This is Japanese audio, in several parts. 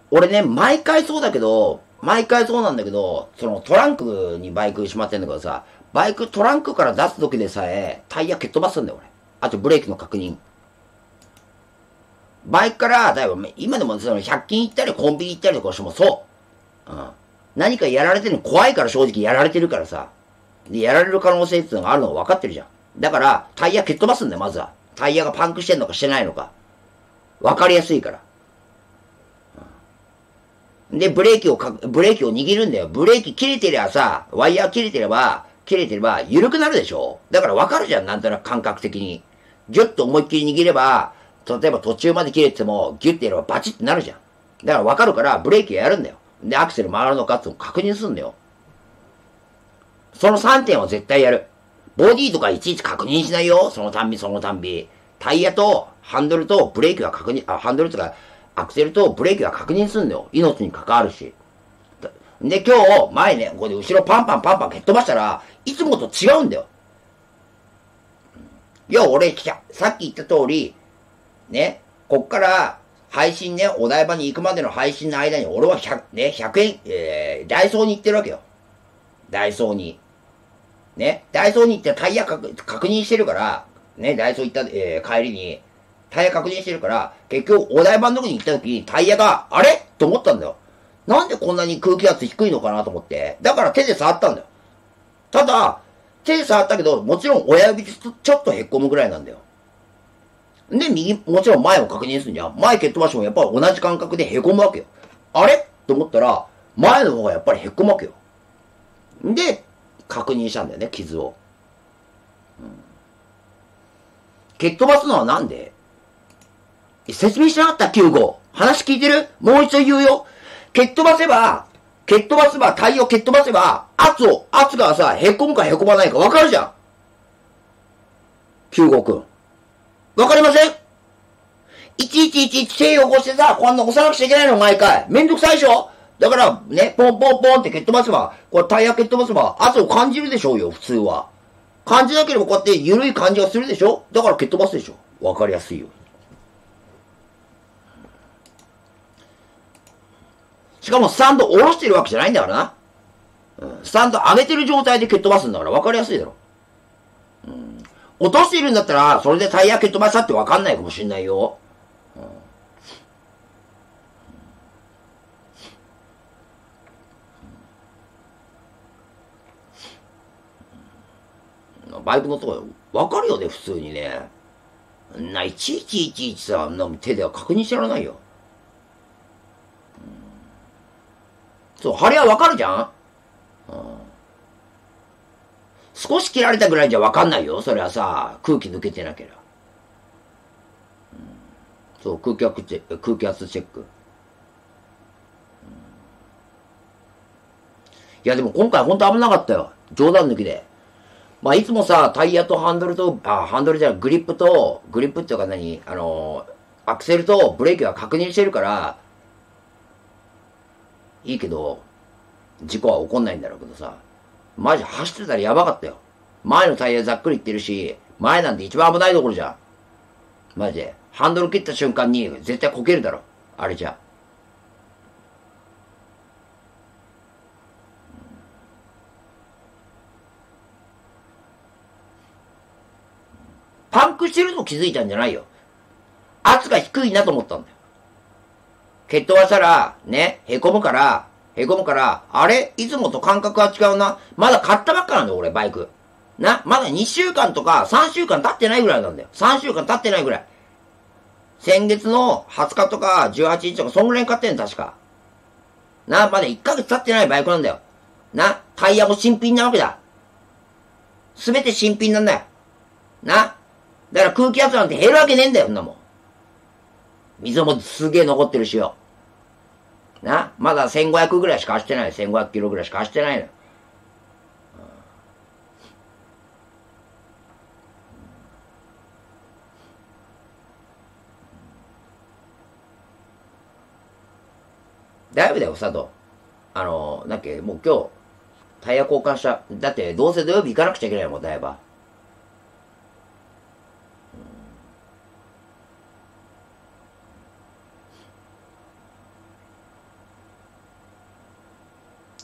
俺ね、毎回そうだけど、毎回そうなんだけど、そのトランクにバイクしまってんだけどさ、バイクトランクから出す時でさえ、タイヤ蹴っ飛ばすんだよ、俺。あとブレーキの確認。バイクから、だいぶ、今でもその100均行ったりコンビニ行ったりとかしてもそう。うん。何かやられてるの怖いから正直やられてるからさ。で、やられる可能性っていうのがあるのが分かってるじゃん。だから、タイヤ蹴っ飛ばすんだよ、まずは。タイヤがパンクしてんのかしてないのか。分かりやすいから。で、ブレーキを握るんだよ。ブレーキ切れてりゃさ、ワイヤー切れてれば、緩くなるでしょ。だから分かるじゃん、なんとなく感覚的に。ギュッと思いっきり握れば、例えば途中まで切れてても、ギュッてやればバチッてなるじゃん。だから分かるから、ブレーキをやるんだよ。で、アクセル回るのかって確認するんだよ。その3点は絶対やる。ボディとかいちいち確認しないよ。そのたんび。タイヤとハンドルとブレーキはハンドルとかアクセルとブレーキは確認するんだよ。命に関わるし。で、今日、前ね、ここで後ろパンパン蹴っ飛ばしたら、いつもと違うんだよ。俺、さっき言った通り、ね、こっから、配信ね、お台場に行くまでの配信の間に、俺は100円、ダイソーに行ってるわけよ。ダイソーに。ね、ダイソーに行ってタイヤ確認してるから、ね、ダイソー行った、帰りに、タイヤ確認してるから、結局、お台場のとこに行った時にタイヤが、あれと思ったんだよ。なんでこんなに空気圧低いのかなと思って。だから手で触ったんだよ。ただ、手で触ったけど、もちろん親指でちょっとへっこむぐらいなんだよ。で、もちろん前を確認するんじゃん。前蹴っ飛ばしてもやっぱり同じ感覚でへこむわけよ。あれと思ったら、前の方がやっぱりへっこむわけよ。で、確認したんだよね、傷を。蹴っ飛ばすのはなんで説明しなかった ?9 号。話聞いてるもう一度言うよ。蹴っ飛ばせば、タイヤを蹴っ飛ばせば、圧がさ、へこむかへこまないかわかるじゃん。9号くん。わかりませんいちいち手を起こしてさ、こんな押さなくちゃいけないの毎回。めんどくさいでしょだから、ね、ポンって蹴っ飛ばせば、これタイヤ蹴っ飛ばせば、圧を感じるでしょうよ、普通は。感じなければこうやって緩い感じがするでしょだから蹴っ飛ばすでしょわかりやすいよ。しかもスタンド下ろしてるわけじゃないんだからな。スタンド上げてる状態で蹴っ飛ばすんだから分かりやすいだろ。落としているんだったら、それでタイヤ蹴っ飛ばしたって分かんないかもしんないよ。バイクのとこ分かるよね、普通にね。いちいちさ、手では確認してられないよ。そう、張りは分かるじゃん、少し切られたぐらいじゃ分かんないよ。それはさ、空気抜けてなければ。そう、空気圧チェック。いや、でも今回ほんと危なかったよ。冗談抜きで。まあ、いつもさ、タイヤとハンドルと、ハンドルじゃない、グリップっていうかアクセルとブレーキは確認してるから、いいけど、事故は起こんないんだろうけどさ、マジ走ってたらやばかったよ。前のタイヤざっくりいってるし、前なんて一番危ないところじゃん。マジで。ハンドル切った瞬間に絶対こけるだろ。あれじゃ。パンクしてると気づいたんじゃないよ。圧が低いなと思ったんだよ。蹴っ飛ばしたら、ね、へこむから、あれいつもと感覚は違うな。まだ買ったばっかなんだよ、俺、バイク。まだ2週間とか3週間経ってないぐらいなんだよ。3週間経ってないぐらい。先月の20日とか18日とか、そんぐらいに買ってんの、確か。まだ1ヶ月経ってないバイクなんだよ。タイヤも新品なわけだ。すべて新品なんだよ。だから空気圧なんて減るわけねえんだよ、そんなもん。水もすげえ残ってるしよ。まだ1500ぐらいしか走ってない。1500キロぐらいしか走ってないの。だいぶだよ、佐藤。もう今日、タイヤ交換した。だって、どうせ土曜日行かなくちゃいけないもん、だいぶ。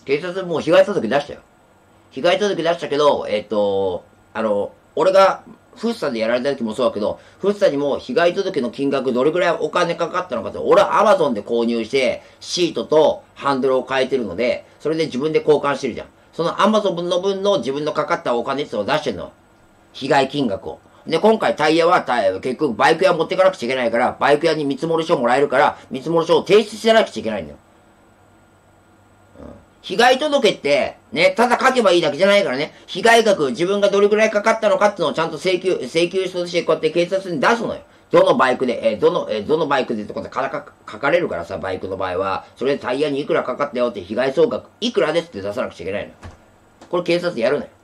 警察もう被害届出したよ。被害届出したけど、俺が、フッサでやられた時もそうだけど、フッサにも被害届の金額どれくらいお金かかったのかって、俺は Amazon で購入して、シートとハンドルを変えてるので、それで自分で交換してるじゃん。その Amazon の分の自分のかかったお金ってのを出してんの。被害金額を。で、今回タイヤは、結局バイク屋持ってかなくちゃいけないから、バイク屋に見積書もらえるから、見積書を提出してなくちゃいけないんだよ。被害届って、ね、ただ書けばいいだけじゃないからね、被害額、自分がどれくらいかかったのかっていうのをちゃんと請求書としてこうやって警察に出すのよ。どのバイクで、どのバイクでってことで書かれるからさ、バイクの場合は、それでタイヤにいくらかかったよって被害総額、いくらですって出さなくちゃいけないのよ。これ警察やるのよ。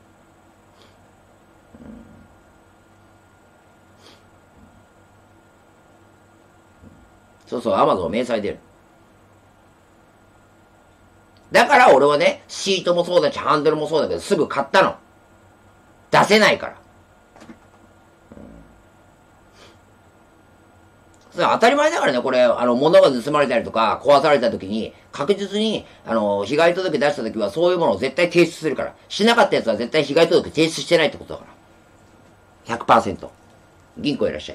そうそう、アマゾン明細出る。だから俺はね、シートもそうだし、ハンドルもそうだけど、すぐ買ったの。出せないから。それ当たり前だからね、これ、物が盗まれたりとか、壊された時に、確実に、被害届出した時は、そういうものを絶対提出するから。しなかったやつは絶対被害届提出してないってことだから。100%。銀行いらっしゃい。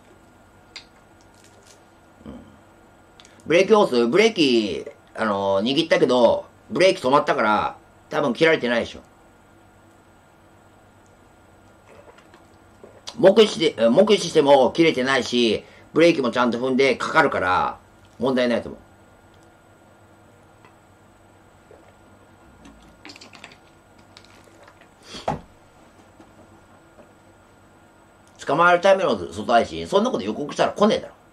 ブレーキホース、ブレーキ、握ったけど、ブレーキ止まったから、多分切られてないでしょ。目視しても切れてないし、ブレーキもちゃんと踏んでかかるから、問題ないと思う。捕まえるための外配信、そんなこと予告したら来ねえだろ。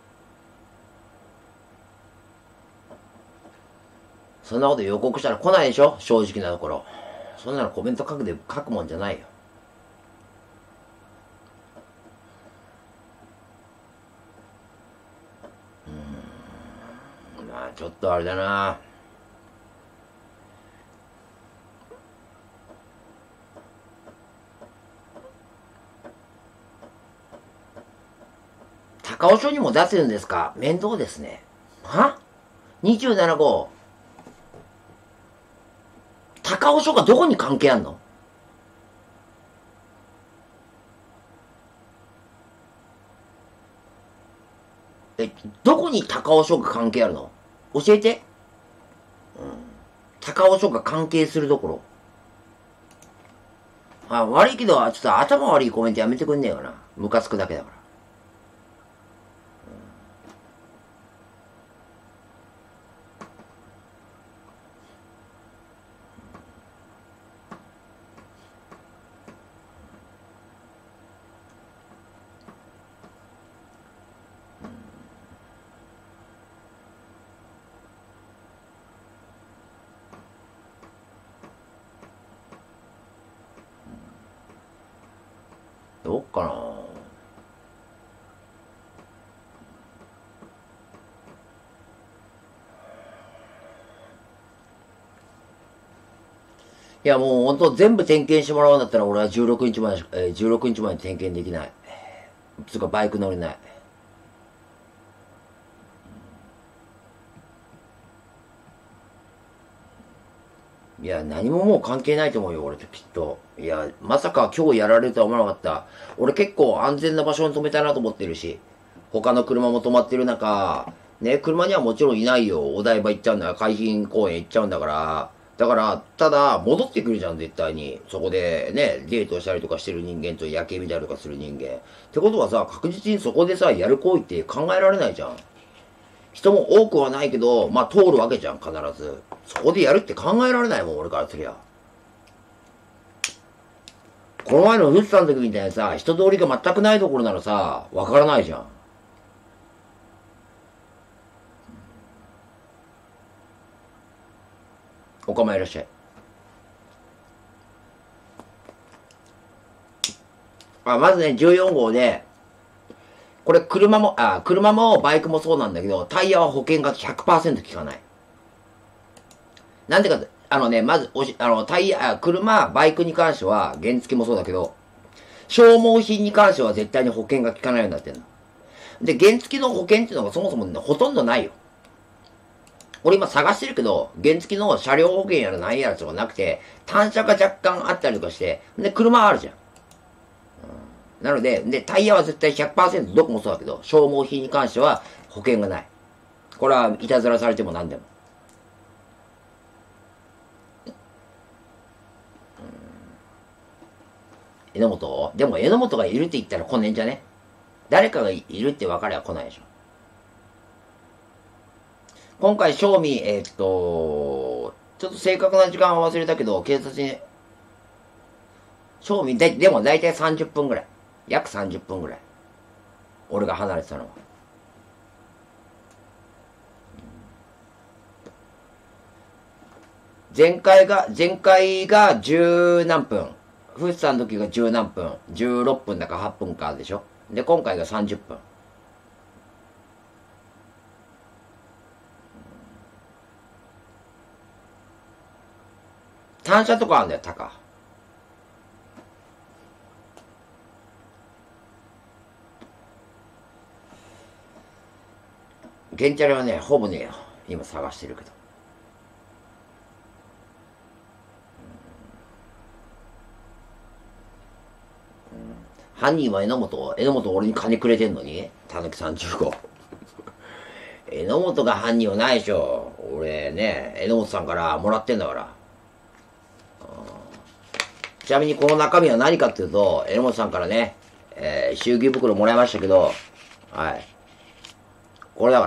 そんなこと予告したら来ないでしょ、正直なところ。そんなのコメント書くもんじゃないよ。まあちょっとあれだな。高尾署にも出せるんですか？面倒ですね。は？ 27 号。高尾署がどこに関係あんの？どこに高尾署が関係あるの？教えて。高尾署が関係するところ。悪いけど、ちょっと頭悪いコメントやめてくんねえかな。ムカつくだけだから。どうかな。いやもう本当全部点検してもらうんだったら俺は16日前に点検できない。つうかバイク乗れない。いや、何ももう関係ないと思うよ、俺ときっと。いや、まさか今日やられるとは思わなかった。俺結構安全な場所に止めたいなと思ってるし、他の車も止まってる中、ね、車にはもちろんいないよ。お台場行っちゃうんだから、海浜公園行っちゃうんだから。だから、ただ、戻ってくるじゃん、絶対に。そこで、ね、デートしたりとかしてる人間と夜景見たりとかする人間。ってことはさ、確実にそこでさ、やる行為って考えられないじゃん。人も多くはないけど、まあ通るわけじゃん、必ず。そこでやるって考えられないもん、俺からすりゃ。この前のフッサの時みたいにさ、人通りが全くないところならさ、わからないじゃん。お構いいらっしゃい。まずね、14号で、これ車もバイクもそうなんだけど、タイヤは保険が 100% 効かない。なんでかって、まず、タイヤ、バイクに関しては、原付もそうだけど、消耗品に関しては絶対に保険が効かないようになってるの。で、原付の保険っていうのがそもそもね、ほとんどないよ。 俺今探してるけど、原付の車両保険やら何やらとかなくて、単車が若干あったりとかして、で、車あるじゃん。なので、タイヤは絶対 100% どこもそうだけど、消耗品に関しては保険がない。これはいたずらされても何でも。榎本でも榎本がいるって言ったら来ねえんじゃね？誰かがいるって分かれば来ないでしょ。今回、正味、ちょっと正確な時間は忘れたけど、警察に、正味、でも大体30分ぐらい。約30分ぐらい。俺が離れてたのは。前回が10何分。富士山の時が10何分。16分だか8分かでしょ。で、今回が30分。単車とかあるんだよ、タカ。原チャリはね、ほぼねえよ。今探してるけど。犯人は榎本俺に金くれてんのにたぬき35。榎本が犯人はないでしょ。俺ね、榎本さんからもらってんだから。ちなみにこの中身は何かっていうと、榎本さんからね、祝儀袋もらいましたけど、はい。これだから。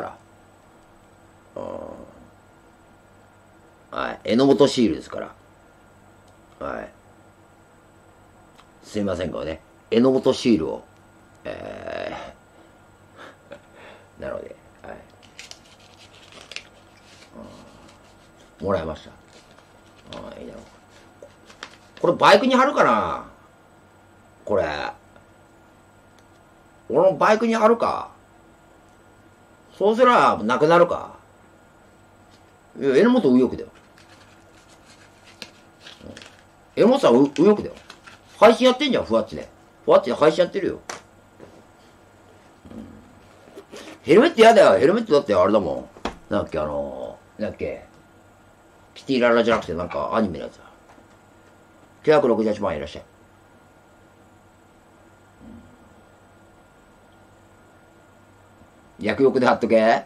はい。榎本シールですから。はい。すいませんけどね。榎本シールを、なので、はい。もらいました。いいだろう。これバイクに貼るかな？これ。俺のバイクに貼るか？そうすらなくなるか？いや、榎本右翼だよ。榎本さん右翼だよ。配信やってんじゃん、ふわっちで。ふわっちで配信やってるよ。ヘルメットやだよ。ヘルメットだってあれだもん。なんだっけ、なんだっけ。キティララじゃなくてなんかアニメのやつだ。968万いらっしゃい。薬浴で貼っとけ。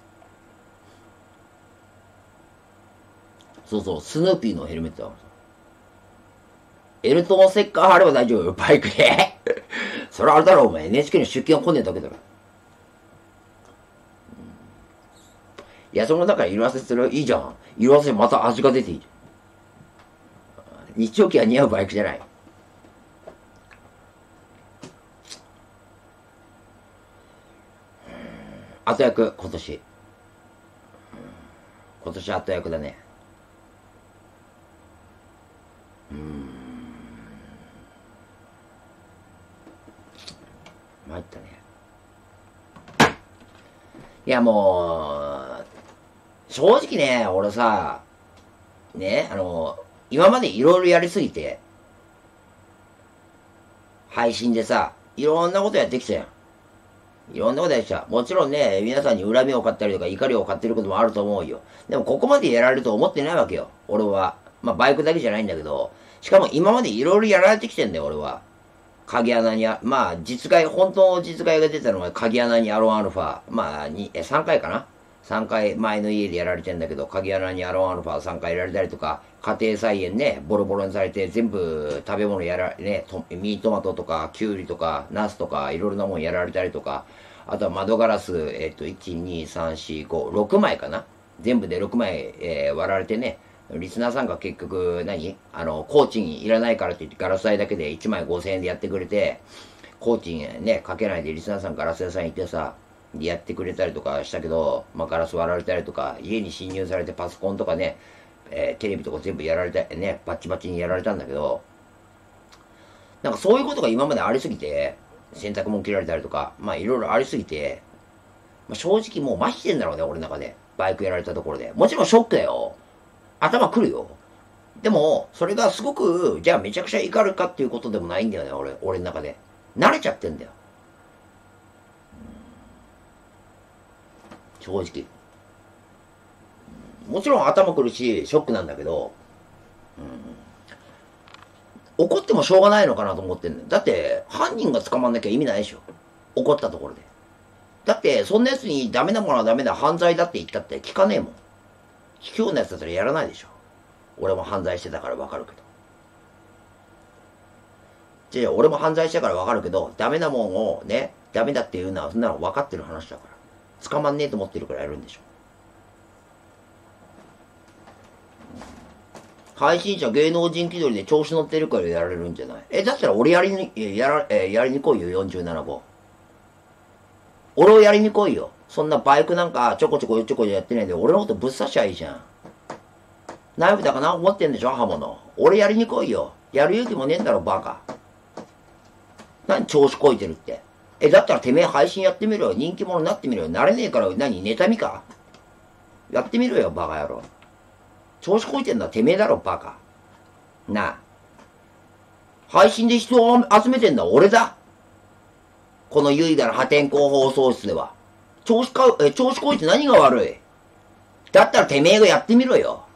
そうそう、スヌーピーのヘルメットだ。エルトンステッカー貼れば大丈夫よ、バイクで。それあれだろ、お前。NHK の出勤が混んでるだけだろ。いや、その中で色あせするいいじゃん。色あせまた味が出ていいじゃん。日曜日は似合うバイクじゃない。後役、今年。今年後役だね。参ったね。いや、もう、正直ね、俺さ、ね、今までいろいろやりすぎて、配信でさ、いろんなことやってきたやん。いろんなことやってきた。もちろんね、皆さんに恨みを買ったりとか怒りを買ってることもあると思うよ。でもここまでやられると思ってないわけよ。俺は。まあバイクだけじゃないんだけど、しかも今までいろいろやられてきてんだよ、俺は。鍵穴にまあ実害、本当の実害が出たのは鍵穴にアロンアルファ。まあ3回かな。3回前の家でやられてんだけど、鍵穴にアロンアルファ3回やられたりとか、家庭菜園ね、ボロボロにされて、全部食べ物やられ、ね、ミニトマトとか、キュウリとか、ナスとか、いろいろなもんやられたりとか、あとは窓ガラス、1、2、3、4、5、6枚かな。全部で6枚、割られてね、リスナーさんが結局工賃いらないからって言ってガラス代だけで1枚5000円でやってくれて、工賃ね、かけないでリスナーさんガラス屋さん行ってさ、やってくれたりとかしたけど、まあ、ガラス割られたりとか、家に侵入されてパソコンとかね、テレビとか全部やられた、ね、バッチバチにやられたんだけど、なんかそういうことが今までありすぎて、洗濯物切られたりとか、まあいろいろありすぎて、まあ、正直もう麻痺してんだろうね、俺の中で。バイクやられたところで。もちろんショックだよ。頭くるよ。でも、それがすごく、じゃあめちゃくちゃ怒るかっていうことでもないんだよね、俺の中で。慣れちゃってんだよ。正直。 もちろん頭くるし、ショックなんだけど、怒ってもしょうがないのかなと思ってんだよ。だって、犯人が捕まんなきゃ意味ないでしょ。怒ったところで。だって、そんな奴にダメなものはダメだ、犯罪だって言ったって聞かねえもん。聞くような奴だったらやらないでしょ。俺も犯罪してたからわかるけど。じゃあ、俺も犯罪したからわかるけど、ダメなもんをね、ダメだっていうのは、そんなの分かってる話だから。捕まんねえと思ってるからやるんでしょ。配信者芸能人気取りで調子乗ってるからやられるんじゃない？だったら俺やりに来いよ、47号。俺をやりに来いよ。そんなバイクなんかちょこちょこやってないで、俺のことぶっ刺しゃいいじゃん。ナイフだかな思ってんでしょ刃物。俺やりに来いよ。やる勇気もねえんだろ、バカ。何調子こいてるって。だったらてめえ配信やってみろよ。人気者になってみろよ。なれねえから何妬みか？やってみろよ、バカ野郎。調子こいてんのはてめえだろ、バカ。なあ。配信で人を集めてんのは俺だ。この唯我の破天荒放送室では。調子こいて何が悪い？だったらてめえがやってみろよ。